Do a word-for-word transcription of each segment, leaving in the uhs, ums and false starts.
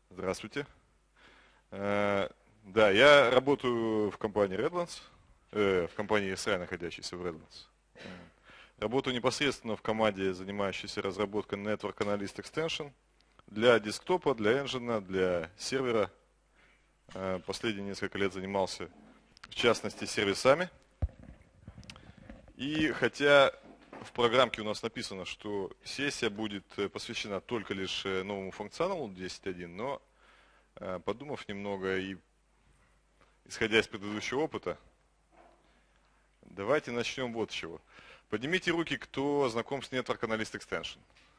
Здравствуйте. Э, Да, я работаю в компании Redlands, э, в компании эс ай, находящейся в Redlands. М. Работаю непосредственно в команде, занимающейся разработкой Network Analyst Extension для десктопа, для engine, для сервера. Э, Последние несколько лет занимался, в частности, сервисами. И хотя в программке у нас написано, что сессия будет э, посвящена только лишь э, новому функционалу десять точка один, но э, подумав немного и исходя из предыдущего опыта, давайте начнем вот с чего. Поднимите руки, кто знаком с Network Analyst Extension.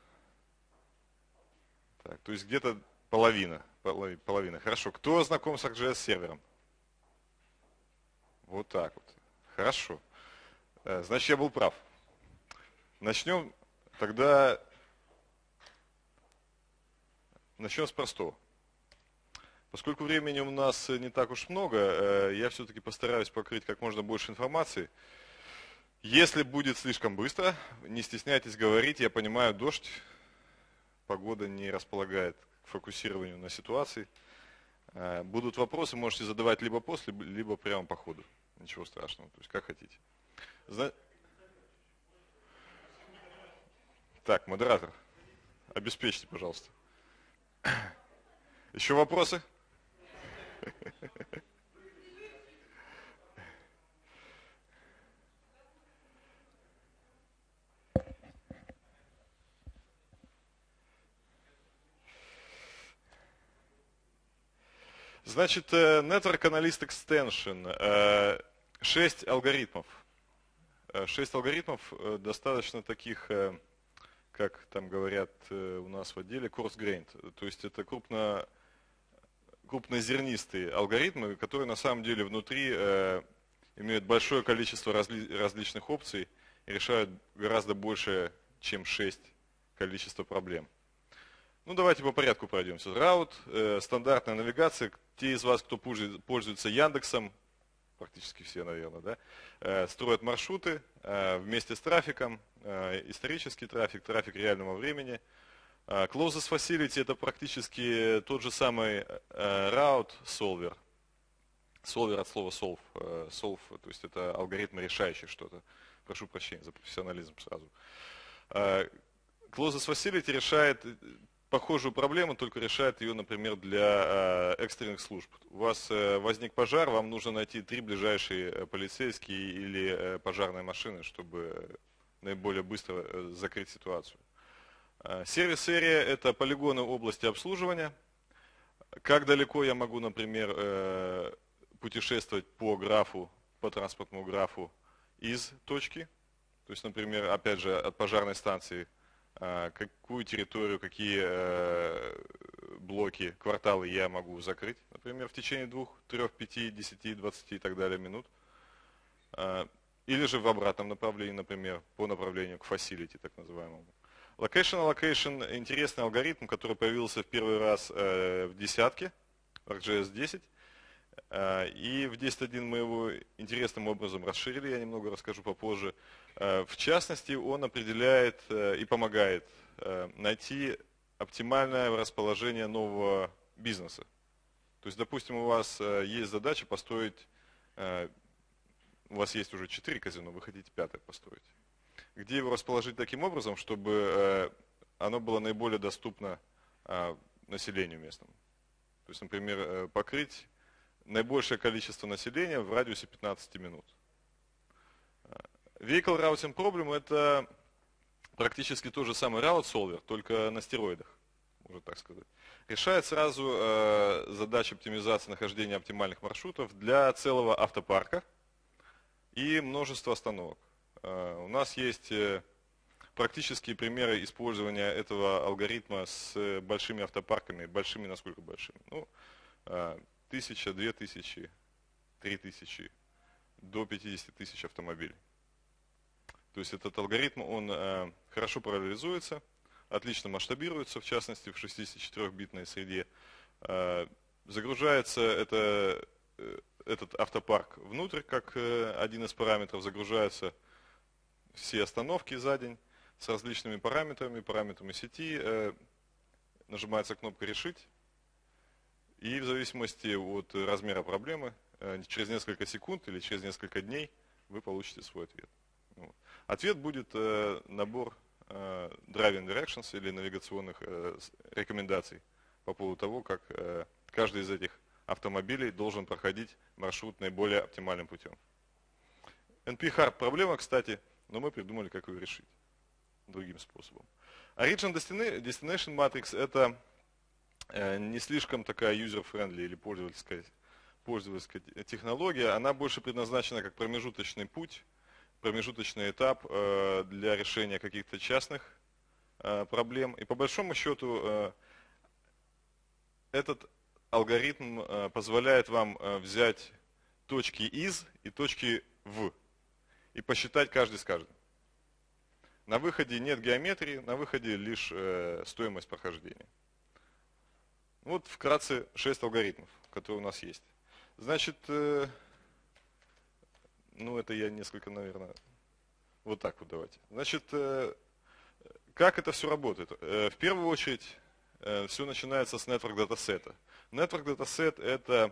Так, то есть где-то половина, половина. Половина. Хорошо. Кто знаком с ар джей эс сервером? Вот так вот. Хорошо. Э, Значит, я был прав. Начнем тогда, начнем с простого. Поскольку времени у нас не так уж много, э, я все-таки постараюсь покрыть как можно больше информации. Если будет слишком быстро, не стесняйтесь говорить. Я понимаю, дождь, погода не располагает к фокусированию на ситуации. Э, Будут вопросы, можете задавать либо после, либо прямо по ходу. Ничего страшного, то есть как хотите. Зна- Так, модератор, обеспечьте, пожалуйста. Еще вопросы? Значит, э, Network Analyst Extension. э, Шесть алгоритмов. Э, Шесть алгоритмов э, достаточно таких, э, как там говорят э, у нас в отделе, coarse-grained. То есть это крупно, крупнозернистые алгоритмы, которые на самом деле внутри э, имеют большое количество разли- различных опций и решают гораздо больше, чем шесть количество проблем. Ну, давайте по порядку пройдемся. Раут, э, стандартная навигация. Те из вас, кто пользуется пользуется Яндексом, практически все, наверное, да, э, строят маршруты э, вместе с трафиком, э, исторический трафик, трафик реального времени. Э, Closest Facility — это практически тот же самый э, Route Solver. Solver от слова solve. э, Solve, то есть это алгоритм, решающий что-то. Прошу прощения за профессионализм сразу. Э, Closest Facility решает похожую проблему, только решает ее, например, для э, экстренных служб. У вас э, возник пожар, вам нужно найти три ближайшие э, полицейские или э, пожарные машины, чтобы наиболее быстро э, закрыть ситуацию. Э, Сервис-эрия — это полигоны области обслуживания. Как далеко я могу, например, э, путешествовать по графу, по транспортному графу из точки. То есть, например, опять же, от пожарной станции, а, какую территорию, какие э, блоки, кварталы я могу закрыть, например, в течение двух, трех, пяти, десяти, двадцати и так далее минут. А, Или же в обратном направлении, например, по направлению к facility, так называемому. Location Allocation — интересный алгоритм, который появился в первый раз э, в десятке, в ар джей эс десять. Э, И в десять точка один мы его интересным образом расширили, я немного расскажу попозже. Э, В частности, он определяет э, и помогает э, найти оптимальное расположение нового бизнеса. То есть, допустим, у вас э, есть задача построить, э, у вас есть уже четыре казино, вы хотите пятое построить. Где его расположить таким образом, чтобы э, оно было наиболее доступно э, населению местному. То есть, например, э, покрыть наибольшее количество населения в радиусе пятнадцати минут. Vehicle Routing Problem — это практически тот же самый Route Solver, только на стероидах, можно так сказать. Решает сразу э, задачу оптимизации нахождения оптимальных маршрутов для целого автопарка и множества остановок. Э, у нас есть э, практические примеры использования этого алгоритма с большими автопарками, большими насколько большими. Ну, э, тысяча, две тысячи, три тысячи, до пятидесяти тысяч автомобилей. То есть этот алгоритм, он э, хорошо параллелизуется, отлично масштабируется, в частности в шестидесятичетырёхбитной среде. Э, загружается это, э, этот автопарк внутрь, как э, один из параметров, загружаются все остановки за день с различными параметрами, параметрами сети. Э, нажимается кнопка «Решить». И в зависимости от размера проблемы, через несколько секунд или через несколько дней вы получите свой ответ. Вот. Ответ будет набор driving directions или навигационных рекомендаций по поводу того, как каждый из этих автомобилей должен проходить маршрут наиболее оптимальным путем. эн пи-Hard проблема, кстати, но мы придумали, как ее решить другим способом. Origin Destination Matrix — это не слишком такая user-friendly или пользовательская, пользовательская технология. Она больше предназначена как промежуточный путь, промежуточный этап для решения каких-то частных проблем. И по большому счету этот алгоритм позволяет вам взять точки из и точки в и посчитать каждый с каждым. На выходе нет геометрии, на выходе лишь стоимость прохождения. Вот вкратце шесть алгоритмов, которые у нас есть. Значит, ну это я несколько, наверное, вот так вот давайте. Значит, как это все работает? В первую очередь, все начинается с Network Dataset. Network Dataset — это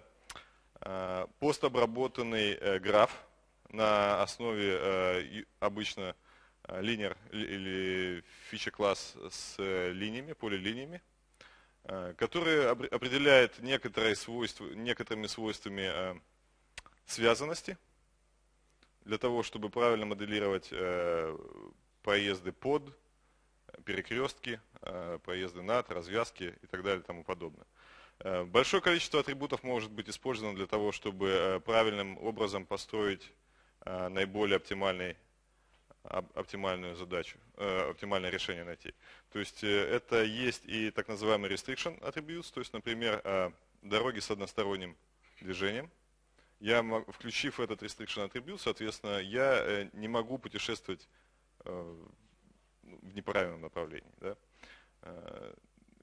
постобработанный граф на основе обычно линер или фича-класс с линиями, полилиниями, который определяет некоторые свойства, некоторыми свойствами связанности для того, чтобы правильно моделировать проезды под, перекрестки, проезды над, развязки и так далее и тому подобное. Большое количество атрибутов может быть использовано для того, чтобы правильным образом построить наиболее оптимальный оптимальную задачу, э, оптимальное решение найти. То есть э, это есть и так называемый restriction attributes, то есть, например, э, дороги с односторонним движением. Я, включив этот restriction attribute, соответственно, я э, не могу путешествовать э, в неправильном направлении. Да? Э,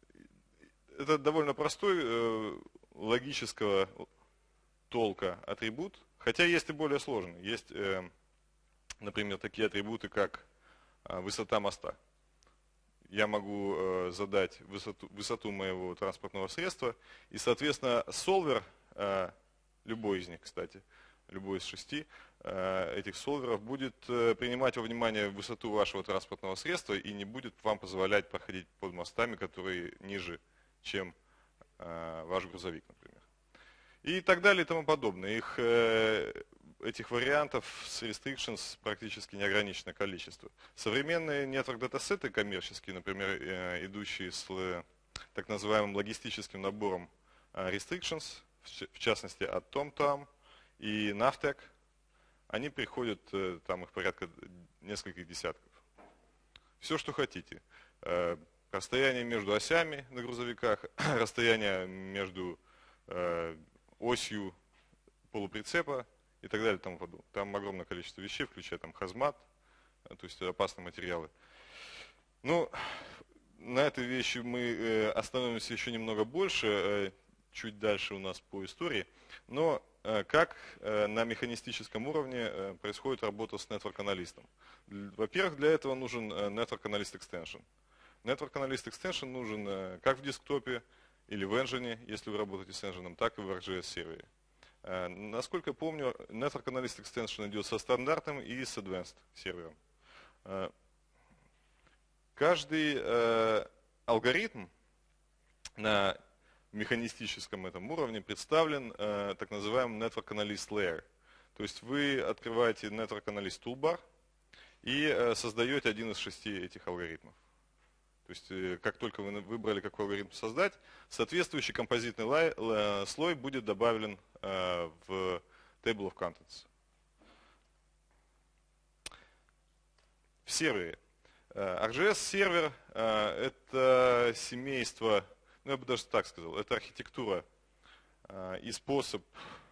это довольно простой, э, логического толка атрибут, хотя есть и более сложный. Есть э, например, такие атрибуты, как высота моста. Я могу задать высоту, высоту моего транспортного средства, и, соответственно, солвер, любой из них, кстати, любой из шести этих солверов, будет принимать во внимание высоту вашего транспортного средства и не будет вам позволять проходить под мостами, которые ниже, чем ваш грузовик, например. И так далее и тому подобное. Их Этих вариантов с restrictions практически неограниченное количество. Современные network датасеты коммерческие, например, идущие с так называемым логистическим набором restrictions, в частности от TomTom и Navteq, они приходят, там их порядка нескольких десятков. Все, что хотите. Расстояние между осями на грузовиках, расстояние между осью полуприцепа, и так далее и тому подобное. Там огромное количество вещей, включая там хазмат, то есть опасные материалы. Ну, на этой вещи мы остановимся еще немного больше, чуть дальше у нас по истории. Но как на механистическом уровне происходит работа с Network Analyst? Во-первых, для этого нужен Network Analyst Extension. Network Analyst Extension нужен как в десктопе или в Engine, если вы работаете с Engine, так и в ар джей эс сервере. Насколько я помню, Network Analyst Extension идет со стандартным и с Advanced сервером. Каждый э, алгоритм на механистическом этом уровне представлен э, так называемым Network Analyst Layer. То есть вы открываете Network Analyst Toolbar и э, создаете один из шести этих алгоритмов. То есть э, как только вы выбрали, какой алгоритм создать, соответствующий композитный лай, э, слой будет добавлен э, в Table of Contents. В сервере. ар джей эс сервер – это семейство, ну я бы даже так сказал, это архитектура и способ,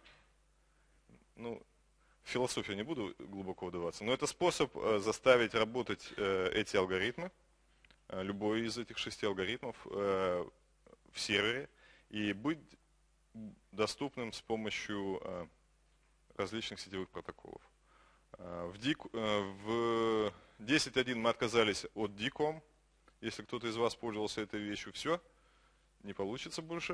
ну в философию не буду глубоко вдаваться, но это способ заставить работать эти алгоритмы, любой из этих шести алгоритмов в сервере и быть доступным с помощью различных сетевых протоколов. В, в десять точка один мы отказались от ди ком. Если кто-то из вас пользовался этой вещью, все, не получится больше.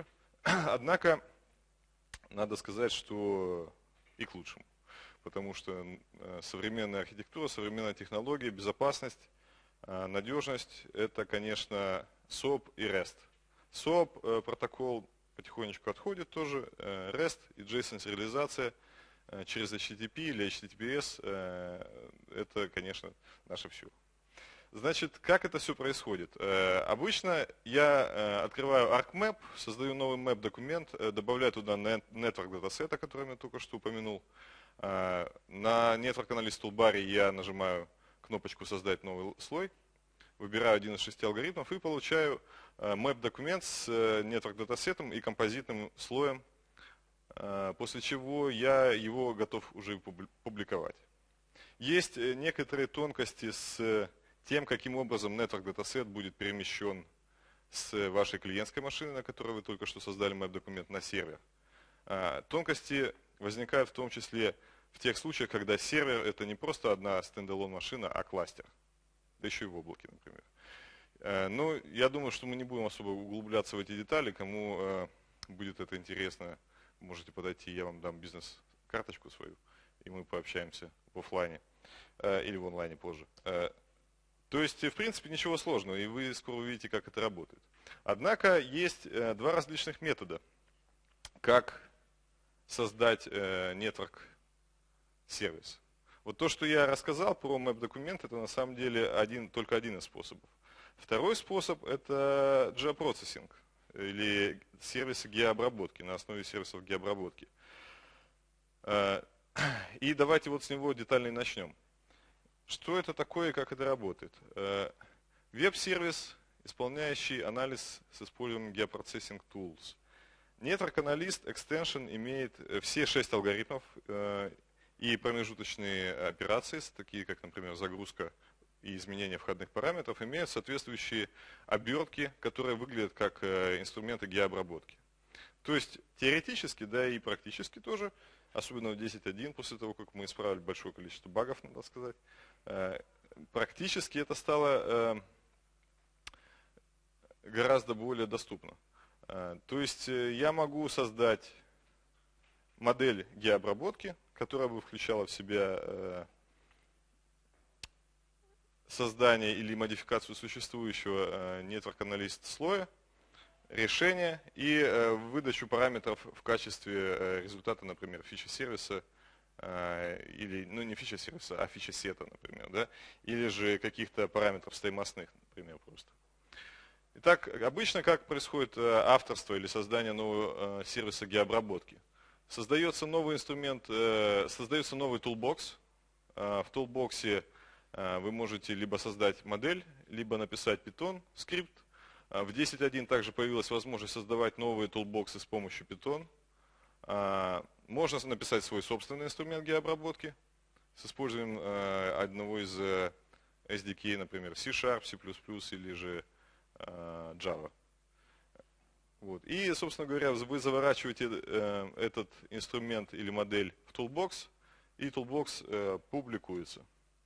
Однако, надо сказать, что и к лучшему. Потому что современная архитектура, современная технология, безопасность, надежность – это, конечно, соп и рест. соп протокол потихонечку отходит тоже, рест и JSON-сериализация через эйч ти ти пи или эйч ти ти пи эс – это, конечно, наше все. Значит, как это все происходит? Обычно я открываю ArcMap, создаю новый map-документ, добавляю туда network датасет, о котором я только что упомянул. На Network Analyst Toolbar я нажимаю кнопочку «Создать новый слой», выбираю один из шести алгоритмов и получаю map-документ с network датасетом и композитным слоем, после чего я его готов уже публиковать. Есть некоторые тонкости с тем, каким образом network датасет будет перемещен с вашей клиентской машины, на которой вы только что создали map-документ, на сервер. Тонкости возникают в том числе в тех случаях, когда сервер это не просто одна стендалон машина, а кластер. Да еще и в облаке, например. Но я думаю, что мы не будем особо углубляться в эти детали. Кому будет это интересно, можете подойти, я вам дам бизнес-карточку свою, и мы пообщаемся в офлайне или в онлайне позже. То есть, в принципе, ничего сложного, и вы скоро увидите, как это работает. Однако, есть два различных метода, как создать network сервис. Вот то, что я рассказал про map-документ, это на самом деле один, только один из способов. Второй способ – это geoprocessing, или сервисы геообработки, на основе сервисов геообработки. И давайте вот с него детально и начнем. Что это такое и как это работает? Веб-сервис, исполняющий анализ с использованием Geoprocessing Tools. Network Analyst Extension имеет все шесть алгоритмов и промежуточные операции, такие как, например, загрузка и изменение входных параметров, имеют соответствующие обертки, которые выглядят как инструменты геообработки. То есть теоретически, да и практически тоже, особенно в десять точка один, после того, как мы исправили большое количество багов, надо сказать, практически это стало гораздо более доступно. То есть я могу создать модель геообработки, которая бы включала в себя создание или модификацию существующего Network Analyst слоя, решение и выдачу параметров в качестве результата, например, фичи сервиса, или, ну не фича сервиса, а фича сета, например, да, или же каких-то параметров стоимостных, например, просто. Итак, обычно как происходит авторство или создание нового сервиса геообработки? Создается новый инструмент, создается новый toolbox. В toolbox вы можете либо создать модель, либо написать Python скрипт. В десять точка один также появилась возможность создавать новые toolbox'ы с помощью Python. Можно написать свой собственный инструмент геообработки с использованием одного из эс ди кей, например, C-Sharp, C++ или же Java. Вот. И, собственно говоря, вы заворачиваете этот инструмент или модель в toolbox, и toolbox публикуется.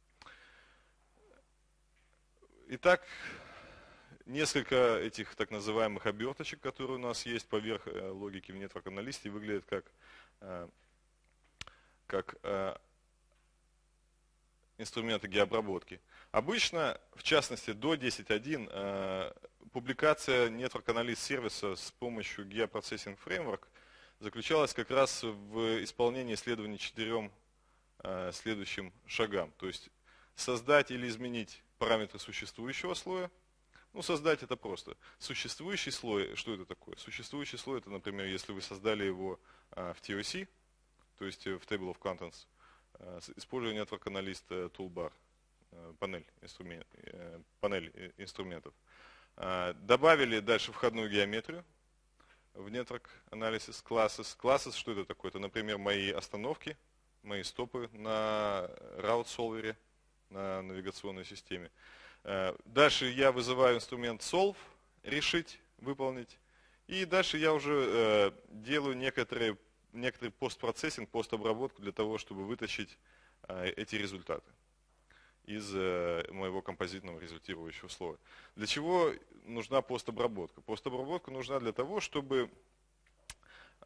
Итак, несколько этих так называемых оберточек, которые у нас есть поверх логики в Network Analyst, выглядят как, как инструменты геообработки. Обычно, в частности, до десять точка один публикация Network Analyst сервиса с помощью Geoprocessing Framework заключалась как раз в исполнении исследований четырем следующим шагам. То есть создать или изменить параметры существующего слоя. Ну, создать это просто. Существующий слой, что это такое? Существующий слой, это, например, если вы создали его в ти о си, то есть в Table of Contents, используя Network Analyst Toolbar, панель, инструмент, панель инструментов. Добавили дальше входную геометрию в Network Analysis Classes. Classes, что это такое? Это, например, мои остановки, мои стопы на Route Solver, на навигационной системе. Дальше я вызываю инструмент solve, решить, выполнить. И дальше я уже делаю некоторые, некоторый постпроцессинг, постобработку для того, чтобы вытащить эти результаты из моего композитного результирующего слоя. Для чего нужна постобработка? Постобработка нужна для того, чтобы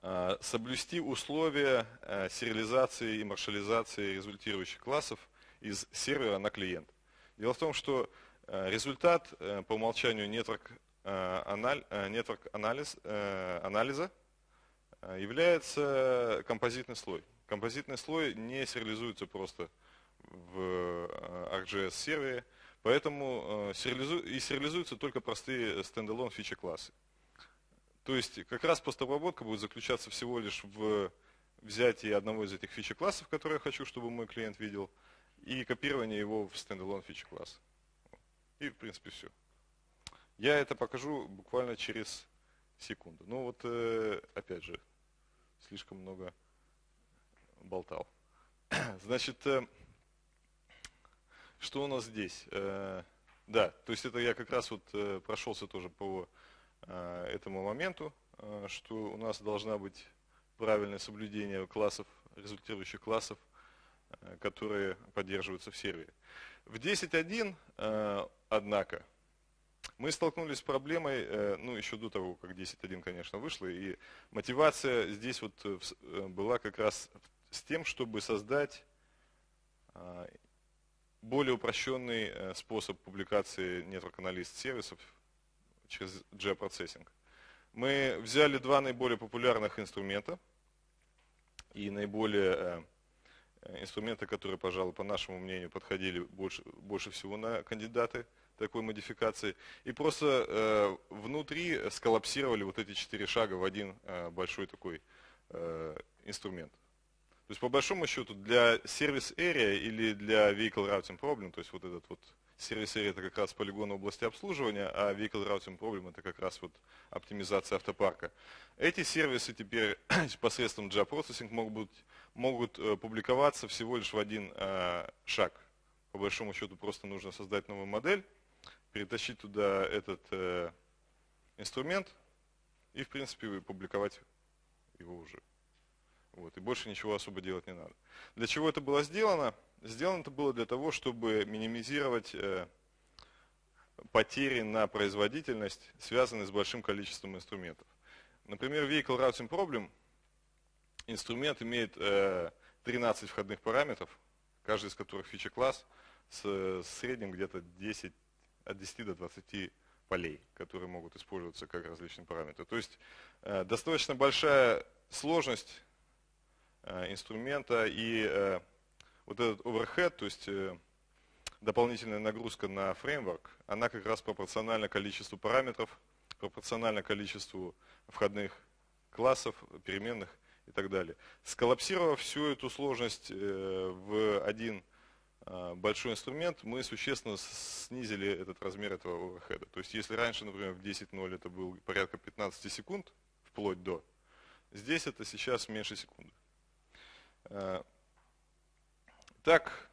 соблюсти условия сериализации и маршализации результирующих классов из сервера на клиент. Дело в том, что результат по умолчанию network, network анализ, анализа является композитный слой. Композитный слой не сериализуется просто в арк джей эс сервере, поэтому сериализу... и сериализуются только простые стендалон фичи классы. То есть как раз постобработка будет заключаться всего лишь в взятии одного из этих фичи классов, которые я хочу, чтобы мой клиент видел, и копирование его в стендалон фичи класс. И в принципе все. Я это покажу буквально через секунду. Ну вот опять же, слишком много болтал. Значит, что у нас здесь? Да, то есть это я как раз вот прошелся тоже по этому моменту, что у нас должна быть правильное соблюдение классов, результирующих классов, которые поддерживаются в сервере. В десять точка один, однако, мы столкнулись с проблемой, ну еще до того, как десять точка один, конечно, вышло, и мотивация здесь вот была как раз с тем, чтобы создать более упрощенный способ публикации Network Analyst сервисов через джей-процессинг. Мы взяли два наиболее популярных инструмента и наиболее инструменты, которые, пожалуй, по нашему мнению, подходили больше, больше всего на кандидаты такой модификации, и просто э, внутри сколлапсировали вот эти четыре шага в один э, большой такой э, инструмент. То есть, по большому счету, для Service Area или для Vehicle Routing Problem, то есть вот этот вот Service Area — это как раз полигон области обслуживания, а Vehicle Routing Problem — это как раз вот оптимизация автопарка. Эти сервисы теперь посредством джей-процессинг могут, могут э, публиковаться всего лишь в один э, шаг. По большому счету, просто нужно создать новую модель, перетащить туда этот э, инструмент и, в принципе, публиковать его уже. Вот, и больше ничего особо делать не надо. Для чего это было сделано? Сделано это было для того, чтобы минимизировать э, потери на производительность, связанные с большим количеством инструментов. Например, Vehicle Routing Problem инструмент имеет э, тринадцать входных параметров, каждый из которых фича-класс, с, с средним где-то десять, от десяти до двадцати полей, которые могут использоваться как различные параметры. То есть э, достаточно большая сложность инструмента, и э, вот этот overhead, то есть э, дополнительная нагрузка на фреймворк, она как раз пропорциональна количеству параметров, пропорциональна количеству входных классов, переменных и так далее. Сколлапсировав всю эту сложность э, в один э, большой инструмент, мы существенно снизили этот размер этого overhead. То есть если раньше, например, в десять точка ноль это был порядка пятнадцати секунд, вплоть до, здесь это сейчас меньше секунды. Так,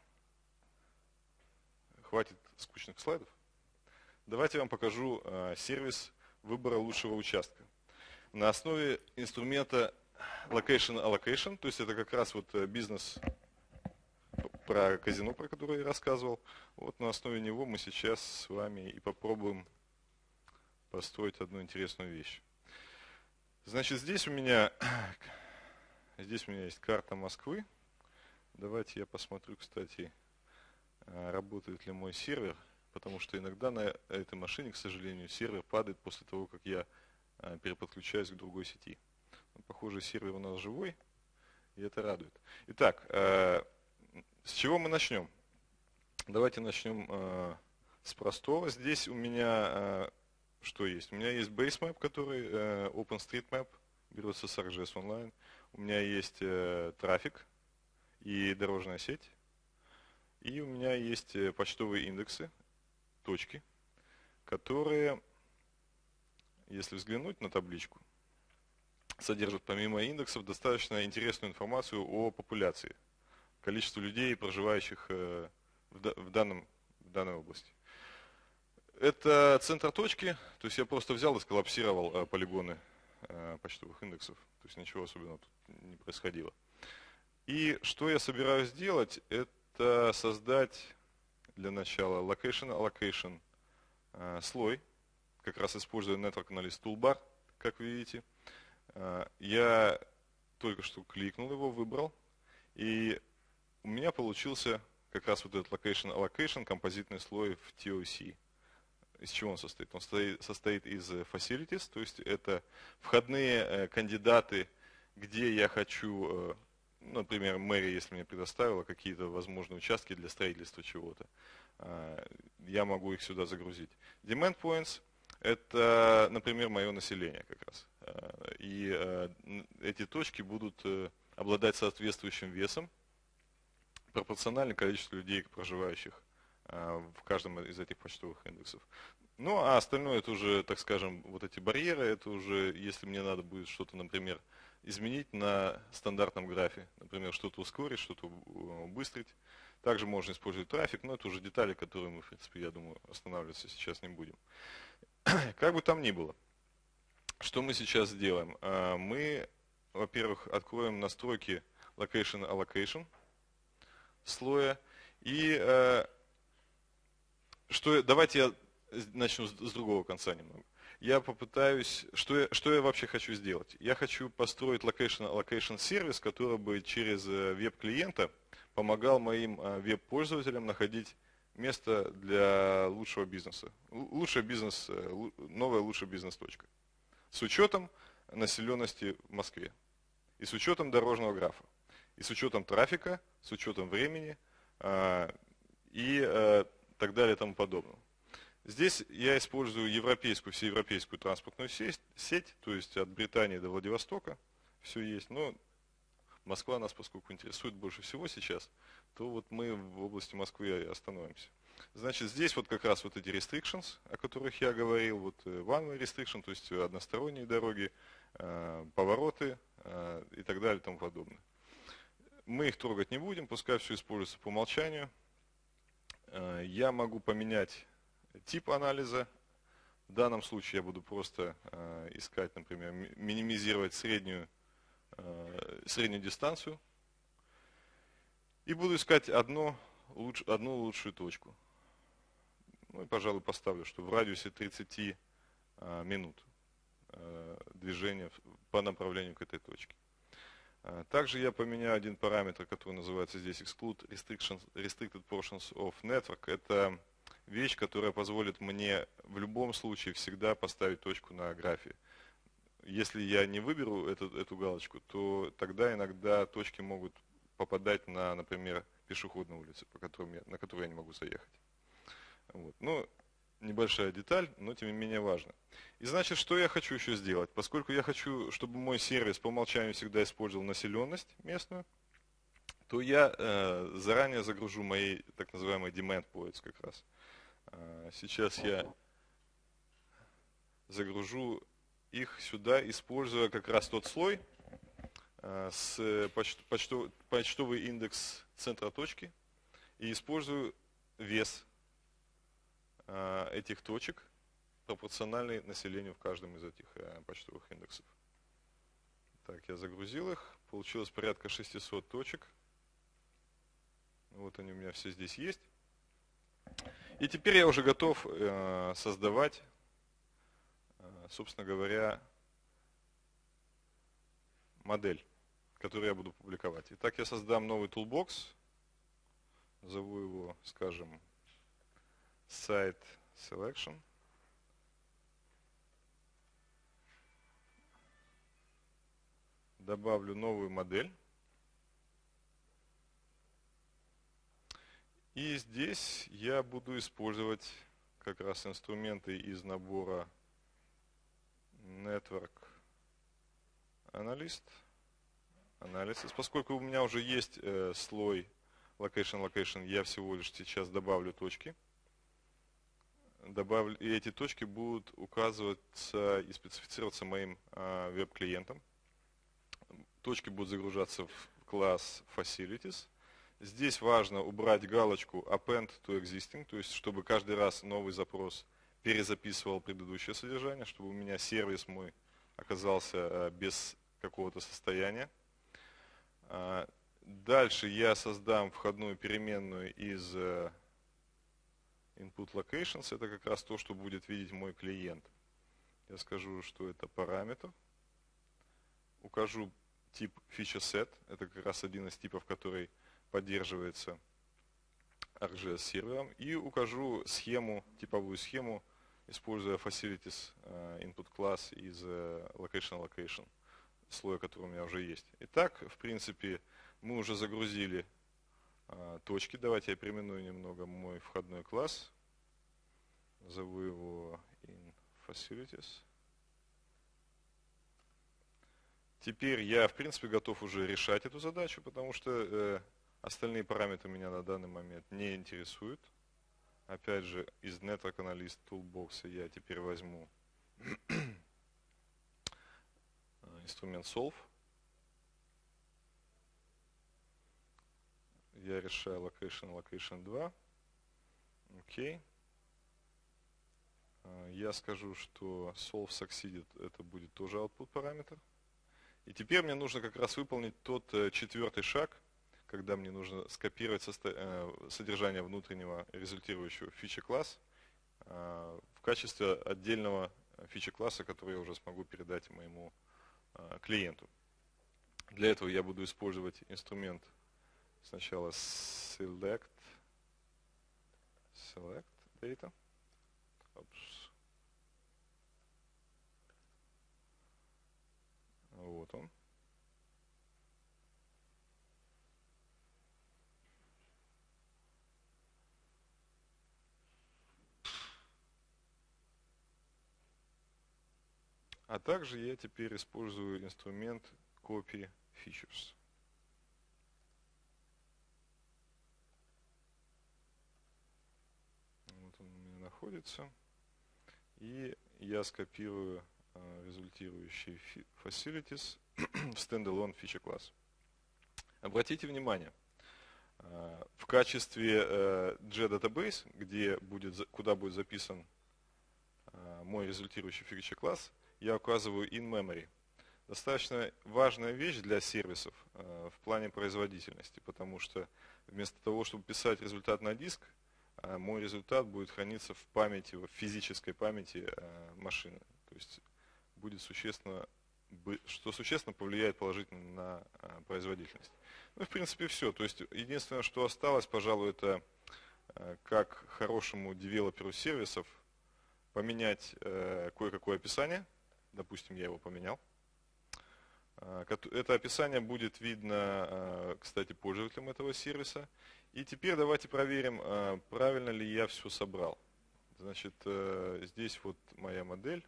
хватит скучных слайдов. Давайте я вам покажу сервис выбора лучшего участка. На основе инструмента Location Allocation, то есть это как раз вот бизнес про казино, про который я рассказывал. Вот на основе него мы сейчас с вами и попробуем построить одну интересную вещь. Значит, здесь у меня... Здесь у меня есть карта Москвы. Давайте я посмотрю, кстати, работает ли мой сервер, потому что иногда на этой машине, к сожалению, сервер падает после того, как я переподключаюсь к другой сети. Но, похоже, сервер у нас живой, и это радует. Итак, с чего мы начнем? Давайте начнем с простого. Здесь у меня что есть? У меня есть BaseMap, который OpenStreetMap, берется с арк джей эс Online. У меня есть э, трафик и дорожная сеть. И у меня есть почтовые индексы, точки, которые, если взглянуть на табличку, содержат помимо индексов достаточно интересную информацию о популяции, количестве людей, проживающих э, в, в, данном, в данной области. Это центр точки, то есть я просто взял и сколлапсировал э, полигоны э, почтовых индексов. То есть ничего особенного тут не происходило. И что я собираюсь сделать, это создать для начала Location Allocation э, слой, как раз используя Network Analyst Toolbar, как вы видите. Я только что кликнул его, выбрал, и у меня получился как раз вот этот location allocation, композитный слой в ти о си. Из чего он состоит? Он состоит, состоит из facilities, то есть это входные кандидаты, где я хочу, например, мэрия, если мне предоставила какие-то возможные участки для строительства чего-то, я могу их сюда загрузить. Demand points – это, например, мое население как раз. И эти точки будут обладать соответствующим весом, пропорционально количеству людей, проживающих в каждом из этих почтовых индексов. Ну, а остальное это уже, так скажем, вот эти барьеры, это уже, если мне надо будет что-то, например, изменить на стандартном графе, например, что-то ускорить, что-то убыстрить. Также можно использовать трафик, но это уже детали, которые мы, в принципе, я думаю, останавливаться сейчас не будем. Как бы там ни было, что мы сейчас сделаем? Мы, во-первых, откроем настройки Location Allocation слоя. И э, что, давайте я начну с, с другого конца немного. Я попытаюсь, что я, что я вообще хочу сделать? Я хочу построить Location Allocation сервис, который бы через веб-клиента помогал моим веб-пользователям находить место для лучшего бизнеса. Лучший бизнес, новая лучшая бизнес-точка. С учетом населенности в Москве. И с учетом дорожного графа. И с учетом трафика, с учетом времени э, и э, так далее и тому подобное. Здесь я использую европейскую, всеевропейскую транспортную сеть, сеть, то есть от Британии до Владивостока все есть. Но Москва нас, поскольку интересует больше всего сейчас, то вот мы в области Москвы остановимся. Значит, здесь вот как раз вот эти restrictions, о которых я говорил, вот one-way restriction, то есть односторонние дороги, э, повороты э, и так далее и тому подобное. Мы их трогать не будем, пускай все используется по умолчанию. Я могу поменять тип анализа. В данном случае я буду просто искать, например, минимизировать среднюю, среднюю дистанцию. И буду искать одну, одну лучшую точку. Ну и, пожалуй, поставлю, что в радиусе тридцати минут движения по направлению к этой точке. Также я поменяю один параметр, который называется здесь Exclude Restricted Portions of Network. Это вещь, которая позволит мне в любом случае всегда поставить точку на графе. Если я не выберу эту, эту галочку, то тогда иногда точки могут попадать на, например, пешеходные улицы, по которым я, на которые я не могу заехать. Вот. Ну, небольшая деталь, но тем не менее важно. И значит, что я хочу еще сделать? Поскольку я хочу, чтобы мой сервис по умолчанию всегда использовал населенность местную, то я э, заранее загружу мои так называемые demand points как раз. Э, сейчас я загружу их сюда, используя как раз тот слой э, с почт, почтов, почтовый индекс центра точки и использую вес этих точек, пропорциональный населению в каждом из этих почтовых индексов. Так, я загрузил их. Получилось порядка шестисот точек. Вот они у меня все здесь есть. И теперь я уже готов э, создавать, э, собственно говоря, модель, которую я буду публиковать. Итак, я создам новый toolbox. Назову его, скажем, Site Selection. Добавлю новую модель. И здесь я буду использовать как раз инструменты из набора Network Analyst. Analysis. Поскольку у меня уже есть э, слой Location Location, я всего лишь сейчас добавлю точки. Добавлю, и эти точки будут указываться и специфицироваться моим э, веб-клиентом. Точки будут загружаться в класс Facilities. Здесь важно убрать галочку Append to Existing, то есть чтобы каждый раз новый запрос перезаписывал предыдущее содержание, чтобы у меня сервис мой оказался без какого-то состояния. Дальше я создам входную переменную из Input Locations. Это как раз то, что будет видеть мой клиент. Я скажу, что это параметр. укажу тип FeatureSet. Это как раз один из типов, который поддерживается ArcGIS сервером. И укажу схему, типовую схему, используя Facilities Input Class из Location Location, слоя, который у меня уже есть. Итак, в принципе, мы уже загрузили точки. Давайте я переименую немного мой входной класс. Назову его in Facilities. Теперь я, в принципе, готов уже решать эту задачу, потому что э, остальные параметры меня на данный момент не интересуют. Опять же, из Network Analyst Toolbox я теперь возьму инструмент Solve. Я решаю Location, Location два. Окей. Я скажу, что Solve Succeeded это будет тоже output параметр. И теперь мне нужно как раз выполнить тот четвертый шаг, когда мне нужно скопировать содержание внутреннего результирующего feature класс в качестве отдельного feature класса, который я уже смогу передать моему клиенту. Для этого я буду использовать инструмент сначала select, select data. Опс. Вот он. А также я теперь использую инструмент Copy Features. Вот он у меня находится. И я скопирую э, результирующие facilities в standalone feature класс. Обратите внимание, э, в качестве э, G-database, где будет, куда будет записан э, мой результирующий feature класс, я указываю in memory. Достаточно важная вещь для сервисов э, в плане производительности, потому что вместо того, чтобы писать результат на диск, э, мой результат будет храниться в памяти, в физической памяти э, машины. То есть будет существенно, что существенно повлияет положительно на э, производительность. Ну, в принципе, все. То есть единственное, что осталось, пожалуй, это э, как хорошему девелоперу сервисов поменять э, кое-какое описание. Допустим, я его поменял. Это описание будет видно, кстати, пользователям этого сервиса. И теперь давайте проверим, правильно ли я все собрал. Значит, здесь вот моя модель.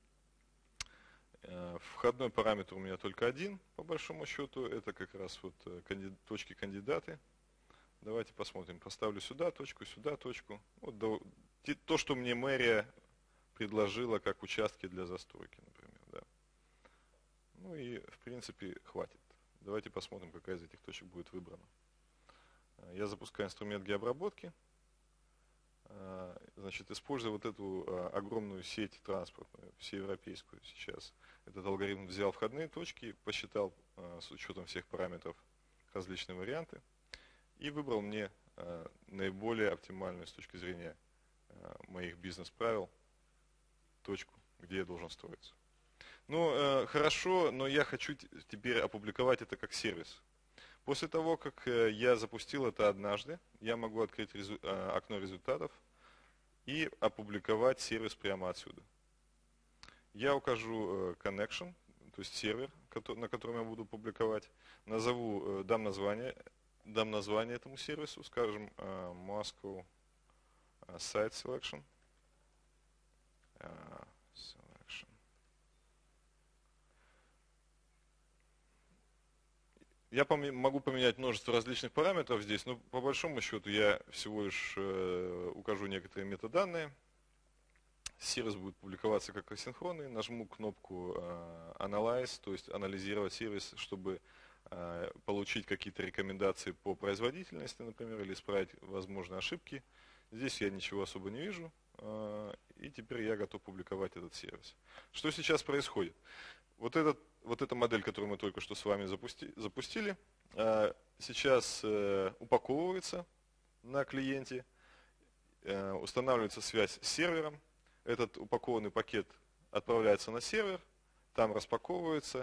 Входной параметр у меня только один, по большому счету. Это как раз вот точки кандидаты. Давайте посмотрим. Поставлю сюда точку, сюда точку. Вот то, что мне мэрия предложила как участки для застройки, например. Да. Ну и, в принципе, хватит. Давайте посмотрим, какая из этих точек будет выбрана. Я запускаю инструмент геообработки. Значит, используя вот эту огромную сеть транспортную, всеевропейскую сейчас, этот алгоритм взял входные точки, посчитал с учетом всех параметров различные варианты и выбрал мне наиболее оптимальную с точки зрения моих бизнес-правил точку, где я должен строиться. Ну, э, хорошо, но я хочу теперь опубликовать это как сервис. После того, как э, я запустил это однажды, я могу открыть резу, э, окно результатов и опубликовать сервис прямо отсюда. Я укажу э, connection, то есть сервер, который, на котором я буду публиковать. Назову, э, дам название, дам название этому сервису, скажем, э, Moscow Site Selection. Selection. Я могу поменять множество различных параметров здесь, но по большому счету я всего лишь э, укажу некоторые метаданные. Сервис будет публиковаться как асинхронный. Нажму кнопку э, Analyze, то есть анализировать сервис, чтобы э, получить какие-то рекомендации по производительности, например, или исправить возможные ошибки. Здесь я ничего особо не вижу. И теперь я готов публиковать этот сервис. Что сейчас происходит? Вот, этот, вот эта модель, которую мы только что с вами запусти, запустили, сейчас упаковывается на клиенте, устанавливается связь с сервером. Этот упакованный пакет отправляется на сервер, там распаковывается,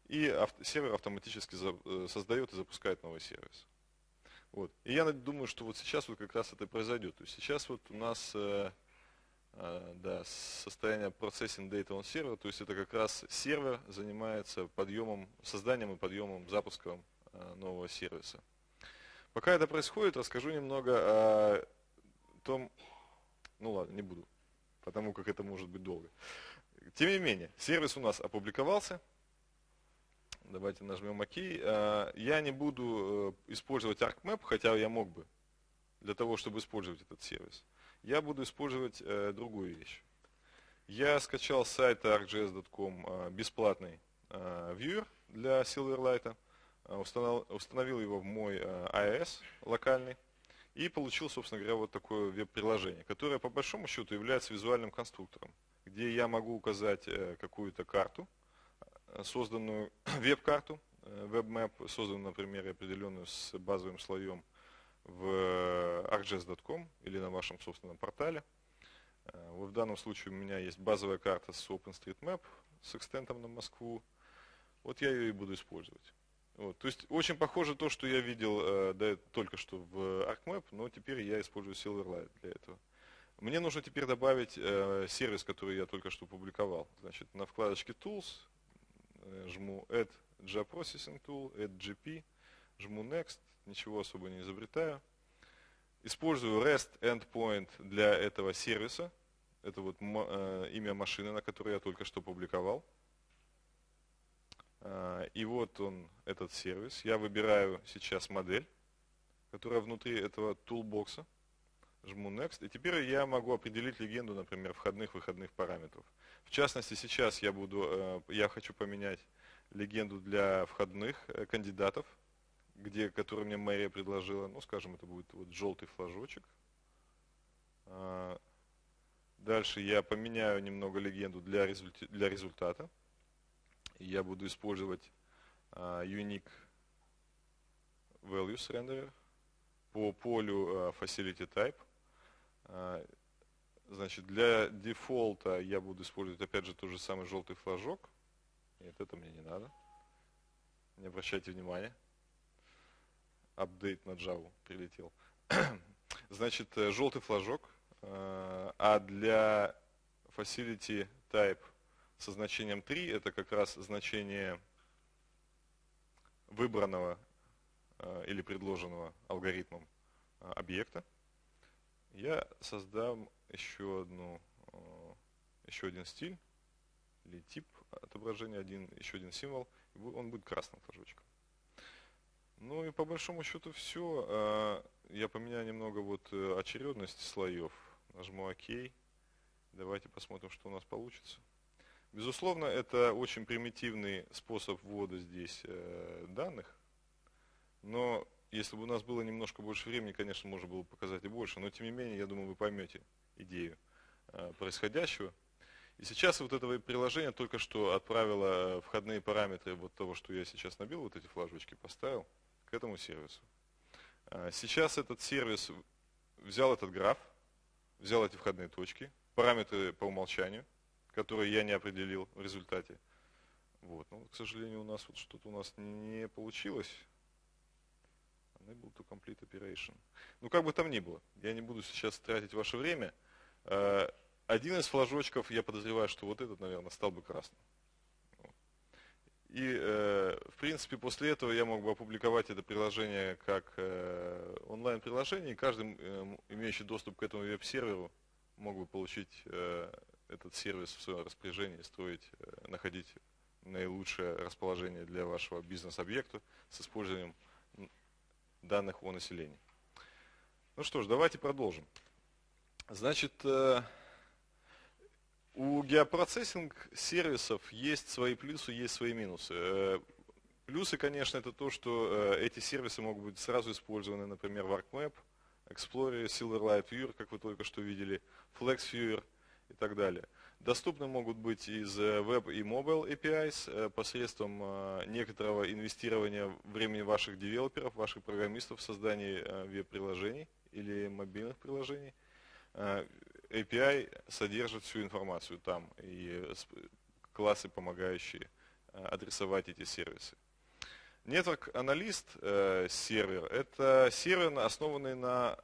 и сервер автоматически создает и запускает новый сервис. Вот. И я думаю, что вот сейчас вот как раз это произойдет. То есть сейчас вот у нас э, э, да, состояние processing data on server, то есть это как раз сервер занимается подъемом, созданием и подъемом, запуском э, нового сервиса. Пока это происходит, расскажу немного о том, ну ладно, не буду, потому как это может быть долго. Тем не менее, сервис у нас опубликовался. Давайте нажмем ОК. Я не буду использовать ArcMap, хотя я мог бы, для того, чтобы использовать этот сервис. Я буду использовать другую вещь. Я скачал с сайта arc j s dot com бесплатный viewer для Silverlight, установил его в мой ай о эс локальный и получил, собственно говоря, вот такое веб-приложение, которое по большому счету является визуальным конструктором, где я могу указать какую-то карту, созданную веб-карту, веб-мэп, созданную, например, определенную с базовым слоем в arc j s dot com или на вашем собственном портале. В данном случае у меня есть базовая карта с OpenStreetMap с экстентом на Москву. Вот я ее и буду использовать. Вот. То есть очень похоже то, что я видел да, только что в ArcMap, но теперь я использую Silverlight для этого. Мне нужно теперь добавить э, сервис, который я только что публиковал. Значит, на вкладочке Tools э, жму Add Geoprocessing Tool, Add джи пи, жму Next, ничего особо не изобретаю. Использую REST Endpoint для этого сервиса. Это вот э, имя машины, на которой я только что публиковал. Э, и вот он, этот сервис. Я выбираю сейчас модель, которая внутри этого тулбокса. Жму Next. И теперь я могу определить легенду, например, входных-выходных параметров. В частности, сейчас я, буду, э, я хочу поменять легенду для входных э, кандидатов, где, который мне мэрия предложила. Ну, скажем, это будет вот желтый флажочек. Дальше я поменяю немного легенду для, результи для результата. Я буду использовать uh, Unique Values Renderer по полю uh, Facility Type. Uh, значит, для дефолта я буду использовать опять же тот же самый желтый флажок. Нет, это мне не надо. Не обращайте внимания. Апдейт на Java прилетел. Значит, желтый флажок. А для Facility Type со значением три, это как раз значение выбранного или предложенного алгоритмом объекта, я создам еще, одну, еще один стиль или тип отображения, один, еще один символ, он будет красным флажочком. Ну и по большому счету все. Я поменяю немного вот очередность слоев. Нажму ОК. Давайте посмотрим, что у нас получится. Безусловно, это очень примитивный способ ввода здесь данных. Но если бы у нас было немножко больше времени, конечно, можно было бы показать и больше. Но тем не менее, я думаю, вы поймете идею происходящего. И сейчас вот это приложение только что отправило входные параметры вот того, что я сейчас набил, вот эти флажочки поставил, к этому сервису. Сейчас этот сервис взял этот граф, взял эти входные точки, параметры по умолчанию, которые я не определил в результате. Вот. Но, к сожалению, у нас вот что-то у нас не получилось. Enable to complete operation. Ну, как бы там ни было, я не буду сейчас тратить ваше время. Один из флажочков, я подозреваю, что вот этот, наверное, стал бы красным. И, в принципе, после этого я мог бы опубликовать это приложение как онлайн-приложение, и каждый, имеющий доступ к этому веб-серверу, мог бы получить этот сервис в своем распоряжении, строить, находить наилучшее расположение для вашего бизнес-объекта с использованием данных о населении. Ну что ж, давайте продолжим. Значит, у геопроцессинг сервисов есть свои плюсы, есть свои минусы. Плюсы, конечно, это то, что эти сервисы могут быть сразу использованы, например, в ArcMap, Explorer, Silverlight Viewer, как вы только что видели, FlexViewer и так далее. Доступны могут быть из Web и Mobile эй пи ай посредством некоторого инвестирования времени ваших девелоперов, ваших программистов в создании веб-приложений или мобильных приложений. эй пи ай содержит всю информацию там, и классы, помогающие адресовать эти сервисы. Network Analyst э, сервер – это сервер, основанный на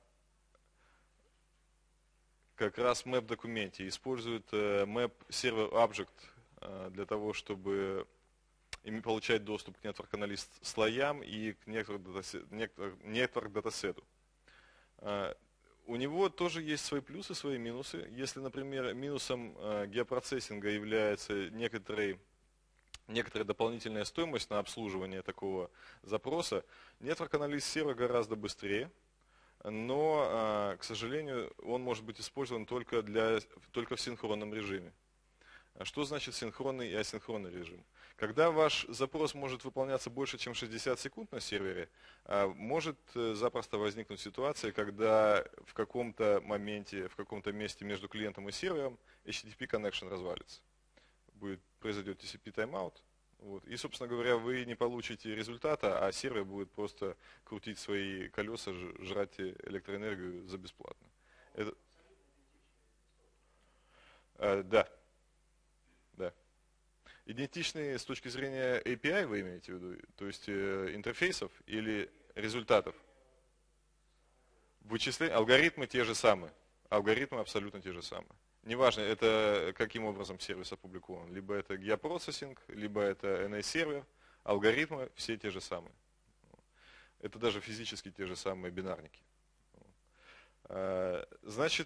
как раз мэп документе. Использует э, map server object э, для того, чтобы ими получать доступ к Network Analyst слоям и к Network датасету. Э, у него тоже есть свои плюсы, свои минусы. Если, например, минусом э, геопроцессинга является некоторый некоторая дополнительная стоимость на обслуживание такого запроса, Network Analyst сервер гораздо быстрее, но, к сожалению, он может быть использован только, для, только в синхронном режиме. Что значит синхронный и асинхронный режим? Когда ваш запрос может выполняться больше, чем шестьдесят секунд на сервере, может запросто возникнуть ситуация, когда в каком-то моменте, в каком-то месте между клиентом и сервером эйч ти ти пи connection развалится. Будет, произойдет ти си пи тайм-аут. Вот. И, собственно говоря, вы не получите результата, а сервер будет просто крутить свои колеса, жрать электроэнергию за бесплатно. Это... А, да. Да. Идентичные с точки зрения эй пи ай вы имеете в виду? То есть э, интерфейсов или результатов? Вычисления, алгоритмы те же самые. Алгоритмы абсолютно те же самые. Неважно, это каким образом сервис опубликован. Либо это геопроцессинг, либо это эн эй сервер. Алгоритмы все те же самые. Это даже физически те же самые бинарники. Значит,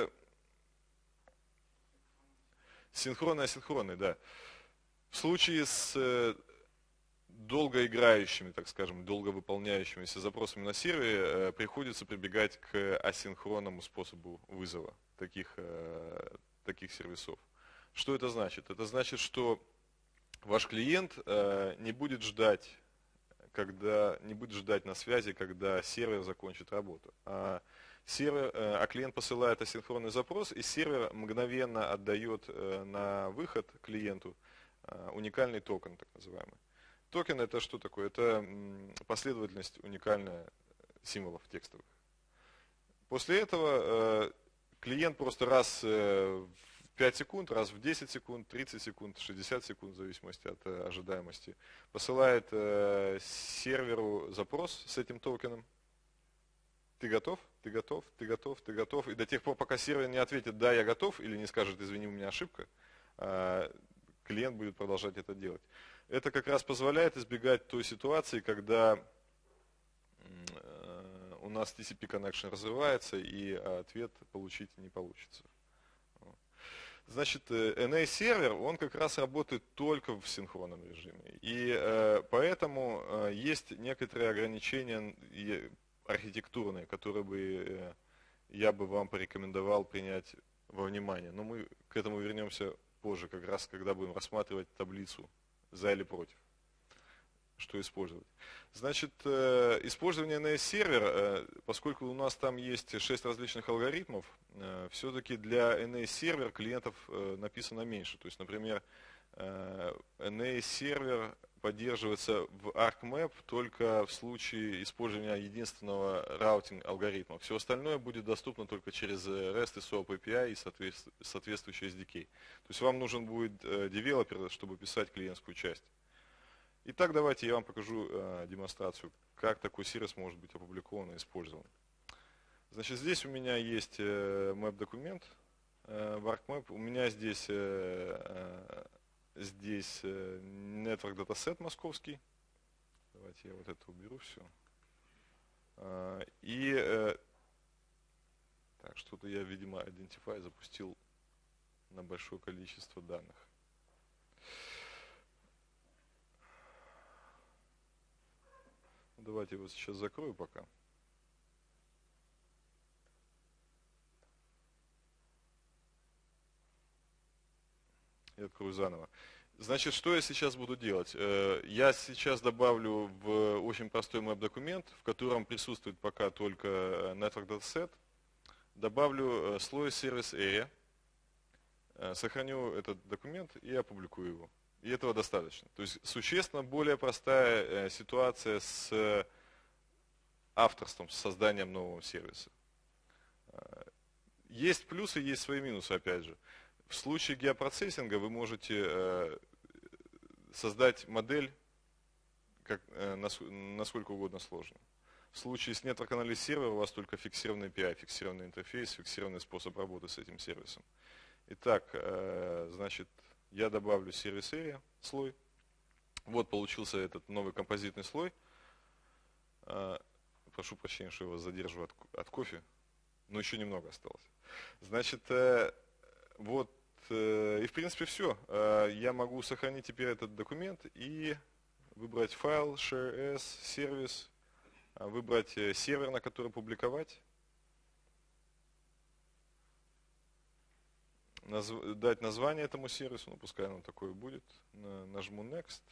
синхронный, асинхронный, да. В случае с долго играющими, так скажем, долго выполняющимися запросами на сервере приходится прибегать к асинхронному способу вызова таких, таких сервисов. Что это значит? Это значит, что ваш клиент не будет ждать, когда, не будет ждать на связи, когда сервер закончит работу. А, сервер, а клиент посылает асинхронный запрос, и сервер мгновенно отдает на выход клиенту уникальный токен, так называемый. Токен — это что такое? Это последовательность уникальная символов текстовых. После этого клиент просто раз в пять секунд, раз в десять секунд, тридцать секунд, шестьдесят секунд, в зависимости от ожидаемости, посылает серверу запрос с этим токеном. Ты готов? Ты готов? Ты готов? Ты готов? И до тех пор, пока сервер не ответит «да, я готов» или не скажет «извини, у меня ошибка», клиент будет продолжать это делать. Это как раз позволяет избегать той ситуации, когда у нас ти си пи connection разрывается и ответ получить не получится. Значит, эн эй сервер, он как раз работает только в синхронном режиме. И поэтому есть некоторые ограничения архитектурные, которые бы я бы вам порекомендовал принять во внимание. Но мы к этому вернемся позже, как раз когда будем рассматривать таблицу за или против, что использовать. Значит, использование эн эй сервер, поскольку у нас там есть шесть различных алгоритмов, все-таки для эн эй сервер клиентов написано меньше. То есть, например, эн эй сервер поддерживается в ArcMap только в случае использования единственного раутинг алгоритма. Все остальное будет доступно только через REST и SOAP эй пи ай и соответствующий эс ди кей. То есть вам нужен будет девелопер, чтобы писать клиентскую часть. Итак, давайте я вам покажу э, демонстрацию, как такой сервис может быть опубликован и использован. Значит, здесь у меня есть э, map-документ, э, в ArcMap. У меня здесь, э, э, здесь э, Network Dataset московский. Давайте я вот это уберу все. Э, и э, так, что-то я, видимо, Identify запустил на большое количество данных. Давайте его сейчас закрою пока. И открою заново. Значит, что я сейчас буду делать? Я сейчас добавлю в очень простой мэп-документ, в котором присутствует пока только Network Dataset. Добавлю слой Service Area, сохраню этот документ и опубликую его. И этого достаточно. То есть существенно более простая ситуация с авторством, с созданием нового сервиса. Есть плюсы, есть свои минусы, опять же. В случае геопроцессинга вы можете создать модель как, насколько угодно сложно. В случае с Network Analysis Server у вас только фиксированный эй пи ай, фиксированный интерфейс, фиксированный способ работы с этим сервисом. Итак, значит, я добавлю сервис area слой. Вот получился этот новый композитный слой. Прошу прощения, что я вас задерживаю от, от кофе, но еще немного осталось. Значит, вот, и в принципе все. Я могу сохранить теперь этот документ и выбрать файл, share as, сервис, выбрать сервер, на который публиковать, назв... дать название этому сервису, ну пускай оно такое будет, нажму Next,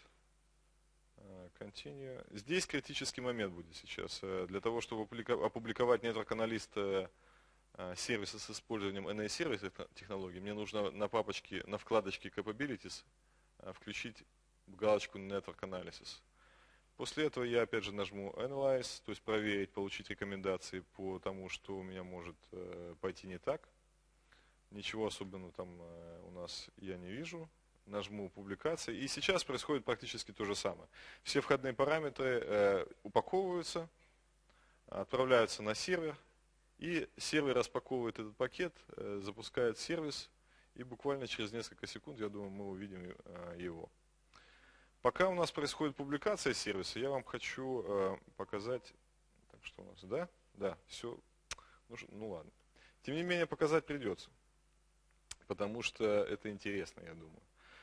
Continue. Здесь критический момент будет сейчас. Для того, чтобы опубликовать Network Analyst сервисы с использованием эн эй сервис технологии, мне нужно на папочке, на вкладочке Capabilities включить галочку Network Analysis. После этого я опять же нажму Analyze, то есть проверить, получить рекомендации по тому, что у меня может пойти не так. Ничего особенного там у нас я не вижу. Нажму публикация. И сейчас происходит практически то же самое. Все входные параметры э, упаковываются, отправляются на сервер. И сервер распаковывает этот пакет, э, запускает сервис. И буквально через несколько секунд, я думаю, мы увидим э, его. Пока у нас происходит публикация сервиса, я вам хочу э, показать. Так, что у нас? Да? Да, все. Ну, ну ладно. Тем не менее, показать придется. Потому что это интересно, я думаю.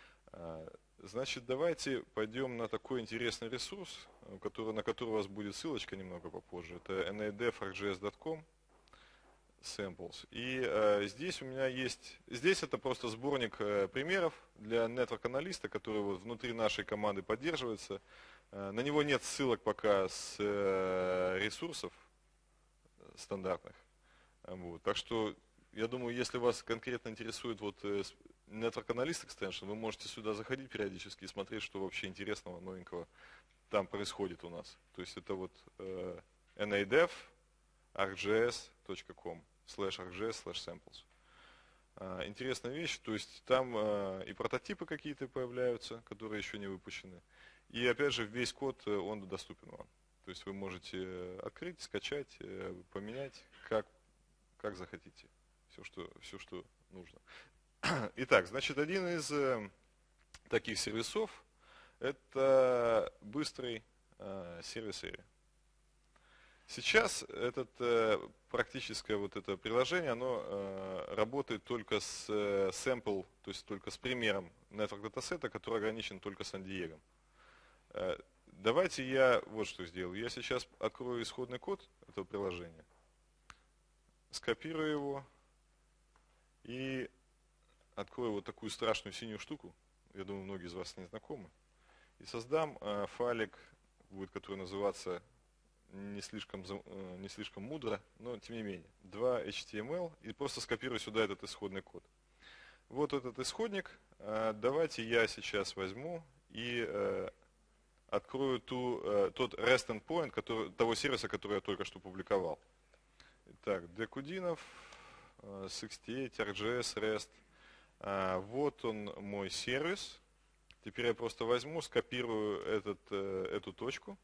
Значит, давайте пойдем на такой интересный ресурс, который, на который у вас будет ссылочка немного попозже. Это nadev точка arcgis точка com samples. И э, здесь у меня есть, здесь это просто сборник э, примеров для Network Analyst, который вот внутри нашей команды поддерживается. Э, на него нет ссылок пока с э, ресурсов стандартных. Вот. Так что я думаю, если вас конкретно интересует вот Network Analyst Extension, вы можете сюда заходить периодически и смотреть, что вообще интересного, новенького там происходит у нас. То есть это вот э, nadev точка arcgis точка com слэш arcgis слэш samples. Э, интересная вещь, то есть там э, и прототипы какие-то появляются, которые еще не выпущены. И опять же весь код, он доступен вам. То есть вы можете открыть, скачать, э, поменять, как, как захотите. Все что, все, что нужно. Итак, значит, один из э, таких сервисов – это быстрый э, сервис area. Сейчас этот, э, практическое вот это приложение, оно э, работает только с э, sample, то есть только с примером Network датасета, который ограничен только Сан-Диего. Э, давайте я вот что сделаю. Я сейчас открою исходный код этого приложения, скопирую его. И открою вот такую страшную синюю штуку, я думаю, многие из вас с ней знакомы, и создам э, файлик, будет, который называться не слишком, э, не слишком мудро, но тем не менее, два эйч ти эм эл, и просто скопирую сюда этот исходный код. Вот этот исходник, э, давайте я сейчас возьму и э, открою ту, э, тот REST endpoint, который, того сервиса, который я только что публиковал. Итак, Декудинов. шестьдесят восемь, ArcGIS, REST. А, вот он мой сервис. Теперь я просто возьму, скопирую этот, эту точку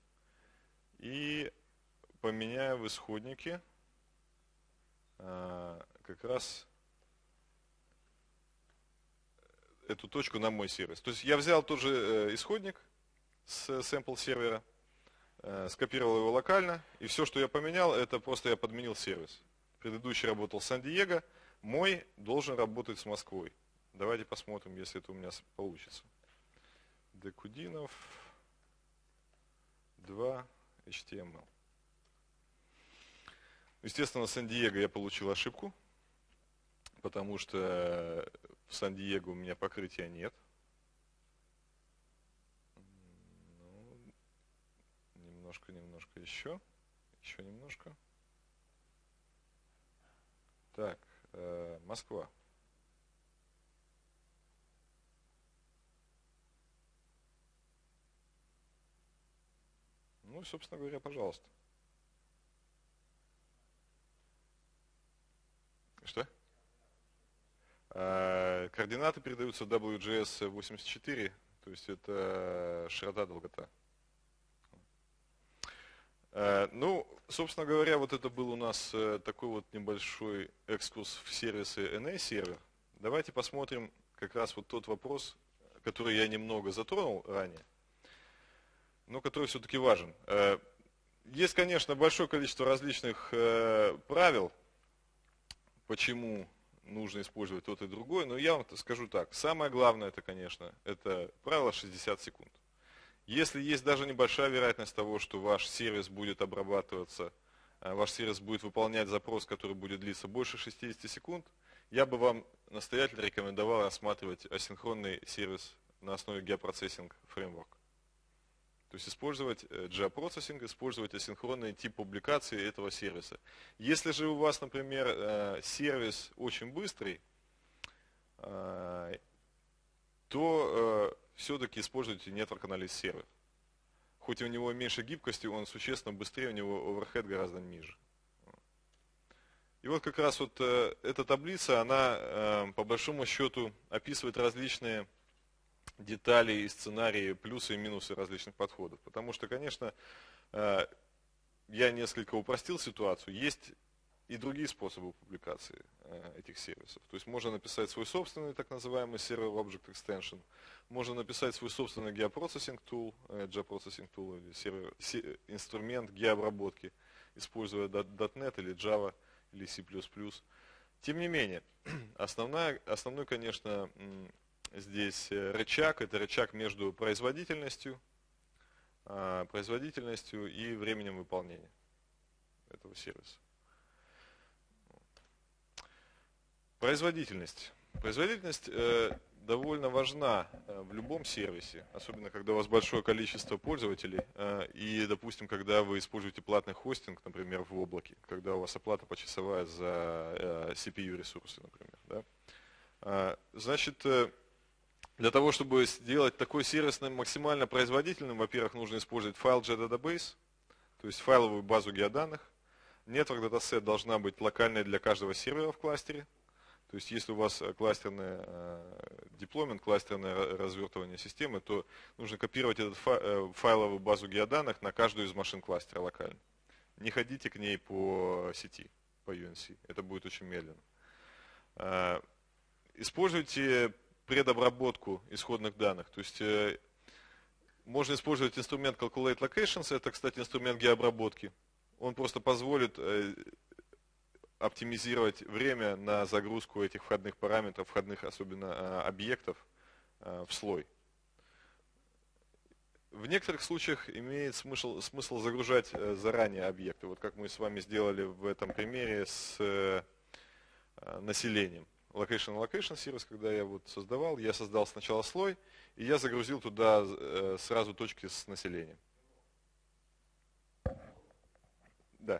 и поменяю в исходнике а, как раз эту точку на мой сервис. То есть я взял тот же исходник с sample сервера, скопировал его локально, и все, что я поменял, это просто я подменил сервис. Предыдущий работал с Сан-Диего, мой должен работать с Москвой. Давайте посмотрим, если это у меня получится. Декудинов два эйч ти эм эл. Естественно, в Сан-Диего я получил ошибку, потому что в Сан-Диего у меня покрытия нет. Ну, немножко, немножко еще. Еще немножко. Так, э, Москва. Ну, собственно говоря, пожалуйста. Что? Э, координаты передаются дабл ю джей эс восемьдесят четыре, То есть это широта, долгота. Ну, собственно говоря, вот это был у нас такой вот небольшой экскурс в сервисы эн эй сервер. Давайте посмотрим как раз вот тот вопрос, который я немного затронул ранее, но который все-таки важен. Есть, конечно, большое количество различных правил, почему нужно использовать тот и другой, но я вам скажу так. Самое главное, это, конечно, это правило шестьдесят секунд. Если есть даже небольшая вероятность того, что ваш сервис будет обрабатываться, ваш сервис будет выполнять запрос, который будет длиться больше шестидесяти секунд, я бы вам настоятельно рекомендовал рассматривать асинхронный сервис на основе Geoprocessing Framework. То есть использовать Geoprocessing, использовать асинхронный тип публикации этого сервиса. Если же у вас, например, сервис очень быстрый, то все-таки используйте Network Analysis Server. Хоть у него меньше гибкости, он существенно быстрее, у него оверхед гораздо ниже. И вот как раз вот эта таблица, она по большому счету описывает различные детали и сценарии, плюсы и минусы различных подходов. Потому что, конечно, я несколько упростил ситуацию. Есть и другие способы публикации этих сервисов. То есть можно написать свой собственный так называемый Server Object Extension, можно написать свой собственный Geoprocessing Tool, Geoprocessing Tool или сервер, инструмент геообработки, используя .дот нет или Java или C++. Тем не менее, основная, основной, конечно, здесь рычаг, это рычаг между производительностью, производительностью и временем выполнения этого сервиса. Производительность. Производительность э, довольно важна э, в любом сервисе, особенно когда у вас большое количество пользователей э, и, допустим, когда вы используете платный хостинг, например, в облаке, когда у вас оплата почасовая за э, си пи ю ресурсы, например. Да? Э, значит, э, для того, чтобы сделать такой сервис максимально производительным, во-первых, нужно использовать FileJet-Database, то есть файловую базу геоданных. Network Dataset должна быть локальной для каждого сервера в кластере. То есть, если у вас кластерный деплоймент, кластерное развертывание системы, то нужно копировать эту файловую базу геоданных на каждую из машин кластера локально. Не ходите к ней по сети, по ю эн си. Это будет очень медленно. Используйте предобработку исходных данных. То есть, можно использовать инструмент Calculate Locations. Это, кстати, инструмент геообработки. Он просто позволит оптимизировать время на загрузку этих входных параметров, входных особенно объектов в слой. В некоторых случаях имеет смысл, смысл загружать заранее объекты, вот как мы с вами сделали в этом примере с населением. Location Location сервис, когда я вот создавал, я создал сначала слой, и я загрузил туда сразу точки с населением. Да.